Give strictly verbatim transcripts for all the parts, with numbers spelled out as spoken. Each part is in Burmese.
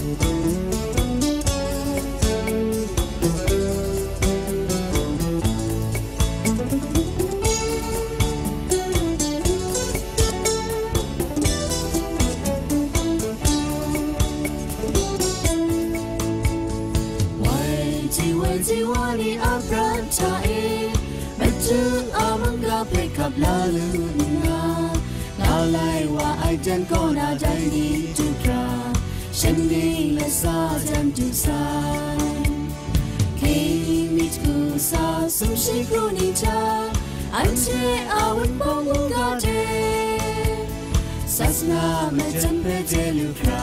Sasna macam pejelukra,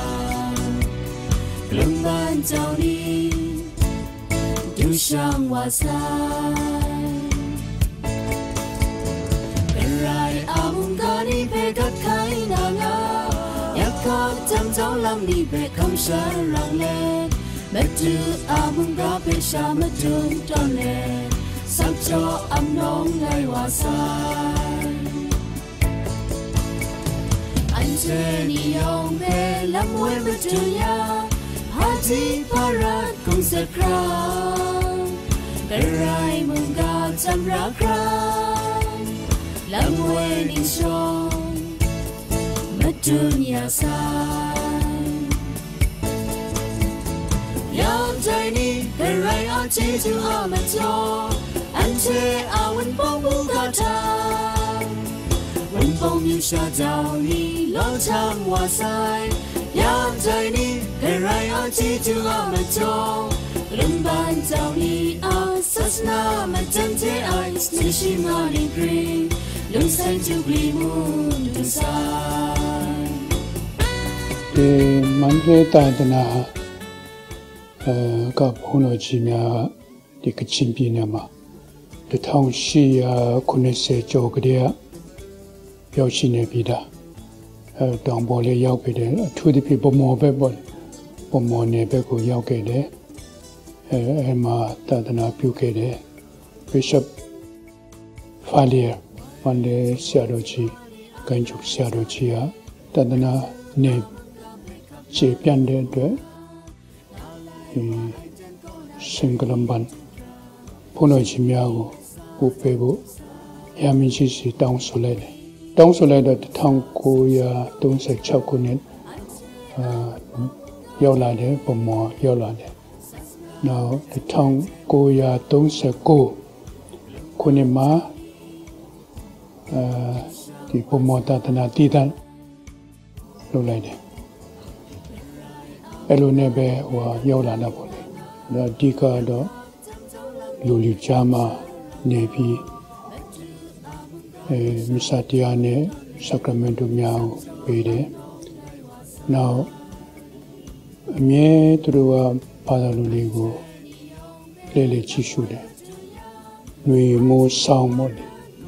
lemban jauh ni, dusang wasan. Kerai amung kani pegat kai nanga, yakak jam jauh lam ni pekam sarang le, betu amung ka pesha macam tonle, sabjo amnong ngai wasan. Anjani yong be lamwe betuya, hati parat kung sakram, kerai mungga jamrakram, lamwe ninshong betunya san. Yang jani kerai aci tu amajo, ante awan bong kata. Bông như sa giàu ni lo chang hoa sai, yang trái ni cái rai ở chi chu a mà cho, lưng ban giàu ni a sasna mà chân chế ai, ni shi ma ni green, lưng xanh chu bli moon tu sai. Thì mình cái tài tình à, các phụ nữ chị mẹ thì cái chim bi này mà, thì thằng si à cũng sẽ cho cái đấy. Yêu xin này bị đã, đồng bộ lấy yêu cái đấy, thu đi bị bom mỏ bé bol, bom mỏ này bé cũng yêu cái đấy, em mà ta đã nói biểu cái đấy, Bishop Falier, vấn đề xia đồ chi, kiến trúc xia đồ chi á, ta đã nói này chế biến đấy đấy, sinh cái làm ban, phụ nữ chỉ miao của bé bộ, em mình chỉ是当数来的。当初来的汤锅呀，东西炒过年，呃，要来的不忙要来的，然后汤锅呀，东西锅，过年嘛，呃，die不忙的那地单，都来的，哎，路那边我要来的不来，那第个的，路里家嘛，那边。Misatiya ne Sacramento miao pede. Now, me through Padaluligo, Lele Chishude. We move sound mode.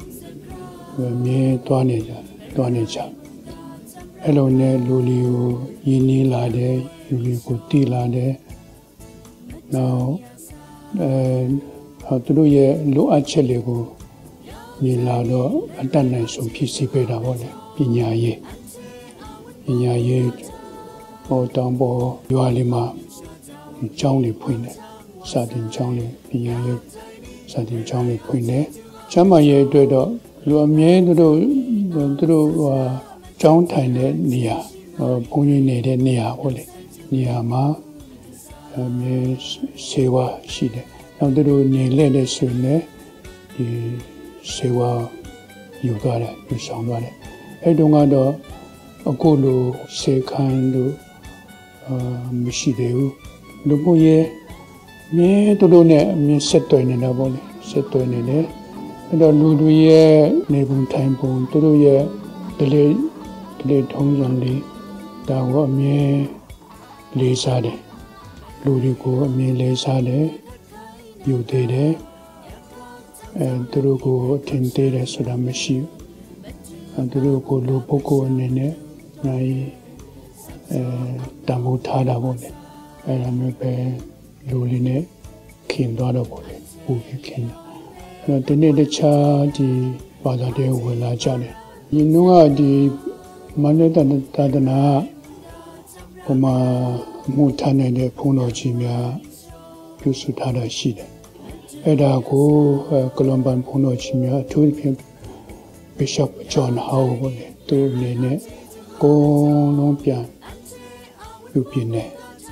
Me Tuaneja, Tuaneja. Hello ne Lulio, Yini Lade, Yulico Lade. Now, how to do ye look at Chelego. Ni la do atan nai som phi si pe da bo le pinya ye pinya ye ho tang bo ywa le ma chaung le phwin ne sa tin chaung le pinya ye sa tin chaung le phwin ne chama ye atwet do lu a mye tu do tu do ha chaung thai ne niya bong yin ne de niya bo le niya ma mye sewa shi de naw tu do ne le le so ne di sewa yoga le yu sang ba le ai dong ga do aku lo se khan lo mi shi de u lo bo ye me to lo ne me set twai ne da bo le set twai ne le ai do lu lu ye ne bung thai bung to lo ye de le de le thong yang le da wo a me le sa de lu ri ko a me le sa le yu de deသူတို့ကိုထင်သေးတယ်ဆိုတာမရှိဘူးသူတို့ကိုလူပုဂ္ဂိုလ်အနေနဲ့နိုင်အဲတန်ဖိုးထားတာပေါ့လေအဲဒါမျိုးပဲလူလေးနဲ့ခင်သွားတော့ပေါ့လေပူပြီးခင်တာအဲတော့ဒီနေ့တခြားဒီဘာသာတွေဝင်လာကြတယ်ဒီနှုန်းကဒီမန္တတသာသနာဟိုမှာမှုထမ်းနေတဲ့ဘုန်းတော်ကြီးများပြုစုထားတာရှိတယ်အဲ့ဒါကိုကလွန်ပန်ဘုန်းတော်ကြီးများအထူးသဖြင့် Bishop John Howe ပေါ့လေသူအနေနဲ့ကိုယ်လုံးပြန်ပြုပြင်နေ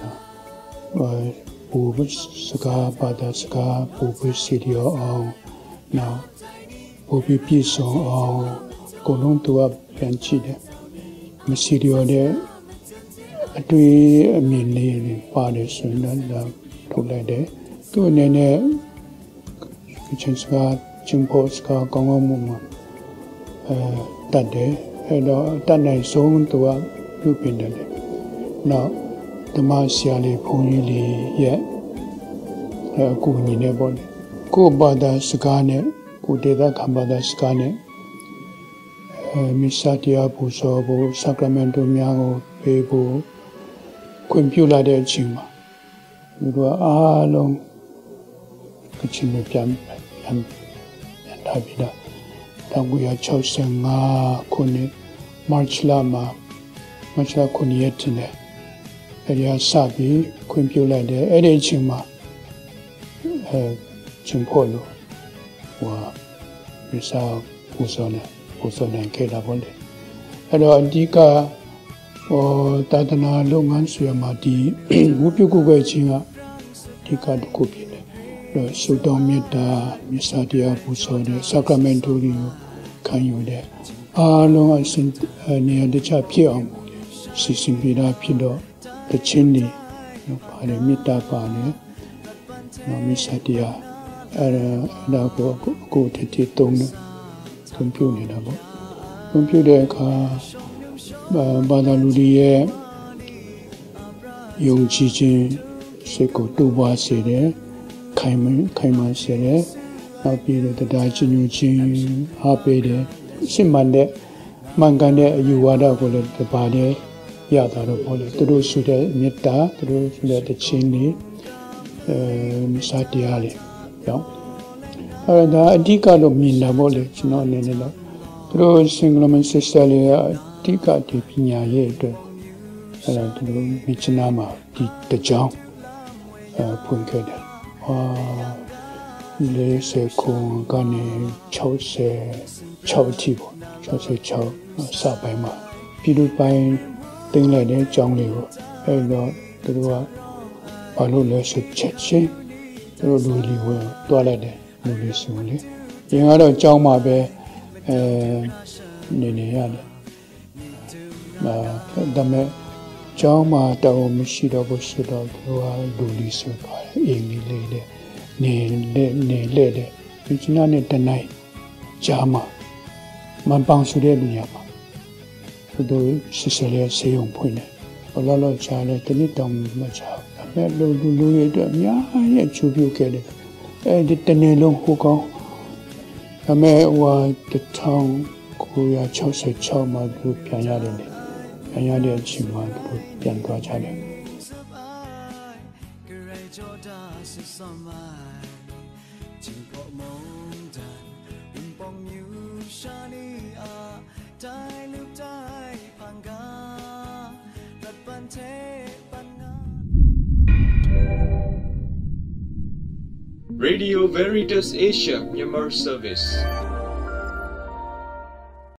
ဘူစကားပါတာစကားဘူပစီဒီယောအောင်နောက်ဘူပပြည့်စုံအောင်ကိုယ်လုံးသူကပြန်ကြည့်တယ်မစီဒီယောတဲ့အတွေ့အမြင်လေးပါတယ်ဆိုရင်တော့ထုတ်လိုက်တယ်သူအနေနဲ့ချင်းစကားချင်းပေါ်စကားကောင်းကောင်းမှအဲတတ်တယ်အဲ့တော့တတ်နိုင်ဆုံးသူကပြုပြင်တယ်နောက်ဓမ္မဆရာလေးဘုန်းကြီးလေးရဲ့အကူအညီနဲ့ပေါ့လေကိုဘာသာစကားနဲ့ကိုဒေသခံဘာသာစကားနဲ့အဲမစ္စတရားပူဇော်ဖို့ဆာကရမန်တိုများကိုပေးဖို့ခွင့်ပြုလာတဲ့အချိန်မှာသူတို့အားလုံးအချိန်မပြန်ပြန်ပြန်လာပြီးတော့၁၉၆၅ခုနှစ်မတ်လမှာမတ်လခုနှစ်ရက်တင်တယ်အဲ့ဒီအစပြီးခွင့်ပြုလိုက်တယ်အဲ့ဒီအချိန်မှာအဲချင်းဖို့လို့ဟိုမိစားပူဇော်နေပူဇော်နေခဲ့တာပေါ့လေအဲ့တော့အဓိကဟိုတာသနာလုပ်ငန်းဆွေမှာဒီဝုပြုကုခဲ့ခြင်းကအဓိကတစ်ခုဖြစ်တယ်အဲ့ဆုတောင်းမေတ္တာမြတ်စွာတရားပူဇော်တဲ့ sacrament တွေကိုခံယူတဲ့အားလုံးအစဉ်နေရာတခြားဖြစ်အောင်စီစဉ်ပေးတာဖြစ်တော့တခြင်းတွေပါတယ်မေတ္တာပါတယ်နော်မြတ်စွာတရားအဲ့ဒါကိုကိုတည်တည်တုံးတုံးပြုနေတာပေါ့တုံးပြုတဲ့အခါဘာသာလူတွေရဲ့ယုံကြည်ခြင်းစိတ်ကိုတိုးပွားစေတယ်ခိုင်မခိုင်မာစေတယ်နောက်ပြီးတော့တရားကျင့်ကြံခြင်းအားပေးတယ်ရှင်းမှန်တဲ့မှန်ကန်တဲ့အယူဝါဒကိုလည်းတပါးတည်းရတာတော့ပေါ့လေသူတို့ဆိုတဲ့မေတ္တာသူတို့ဆိုတဲ့တခြင်းတွေအဲမစတရားတွေကြောင့်အဲဒါအဓိကလို့မြင်တာပေါ့လေကျွန်တော်အနေနဲ့တော့သူတို့ single man sister လေးကအဓိကဒီပညာရေးအတွက်အဲဒါသူတို့မြစ်ချနာမှာဒီတကြောင်အဲဖွင့်ခဲ့တယ်ဟာလေးဆယ်ခုကနေ၆၆ထိပေါ့၆၆စပိုင်းမှာပြည်သူပိုင်းတင်လိုက်တဲ့ကြောင်းလေးကိုအဲတော့သူတို့ကဘာလို့လဲဆိုချက်ချင်းသူတို့လူလီကိုတွားလိုက်တယ်လူလီဆိုလေရင်ကတော့ကြောင်းမှာပဲအဲနေနေရတယ်အာဒါမဲ့ကျောင်းမှာတောင်းမရှိတော့ဘူးရှိတော့သူကလူလီဆိုပါတယ်အင်းလေးလေးနဲ့နေလေနေလေတဲ့ဒီချနာနဲ့တနိုင်ကြားမှာမန်ပေါင်ဆိုတဲ့နေရာမှာသူတို့စစ်စလဲဆေးရုံဖွင့်တယ်ဘလောလောချာလဲတနည်းတောင်မချာဒါမဲ့လူလူလူရဲ့အတွက်အများကြီးချူပြုခဲ့တယ်အဲဒီတနေ့လုံးဟိုကောင်းဒါမဲ့ဟိုတထောင်ကိုရ၆၆မှာသူပြန်ရတယ်လေပြန်ရတဲ့အချိန်မှာသူပြန်သွားကြတယ် Radio Veritas Asia Myanmar Service